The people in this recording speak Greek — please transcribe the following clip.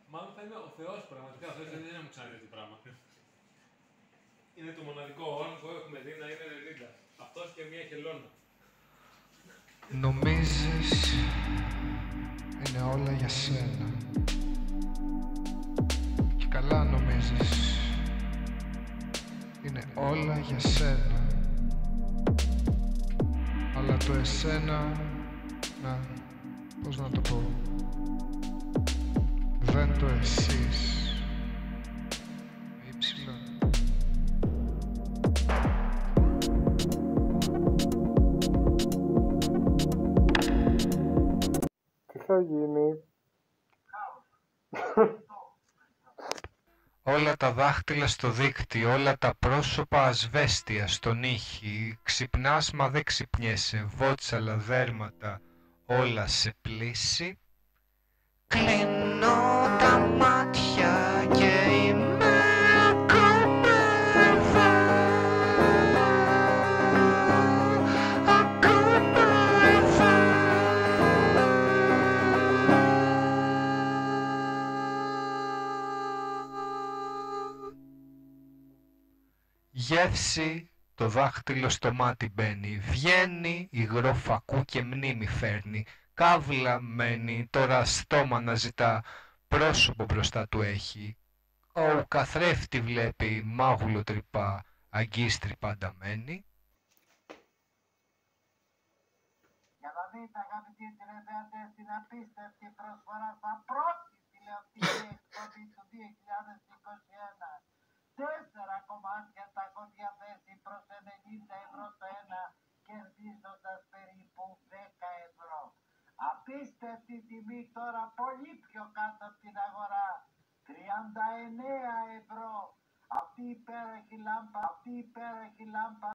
Μάλλον θα είμαι ο Θεός πραγματικά. Ο Θεός δεν είναι να μου ξαναδεί τέτοιο πράγμα. Είναι το μοναδικό όν που έχουμε δει να είναι 90. Αυτός και μία χελώνα. Νομίζεις είναι όλα για σένα. Και καλά νομίζεις είναι όλα για σένα. Αλλά το εσένα, πώς να το πω, δεν το εσείς. Υψηλό. Τι θα γίνει? Όλα τα δάχτυλα στο δίκτυ, όλα τα πρόσωπα ασβέστια στον ήχη. Ξυπνάς μα δεν ξυπνιέσαι, βότσαλα δέρματα, όλα σε πλήση. Κλείνω τα μάτια και είμαι ακόμα εδώ. Ακόμα εδώ. Γεύση, το δάχτυλο στο μάτι μπαίνει. Βγαίνει, υγρό φακού και μνήμη φέρνει. Καύλα μένει, τώρα στόμα να ζητά. Πρόσωπο μπροστά του έχει. Ο καθρέφτη βλέπει, μάγουλο τρυπά. Αγκίστρι πάντα μένει. Για να δείτε αγαπητοί τηλεθεατές την απίστευτη προσφορά στα πρώτη τηλεοπτική εκπομπή του 2021. 4 κομμάτια τα έχω διαθέσει προς 90 ευρώ το ένα, κερδίζοντας περίπου 10 ευρώ. Απίστευτη τιμή τώρα, πολύ πιο κάτω από την αγορά. 39 ευρώ. Αυτή η υπέροχη λάμπα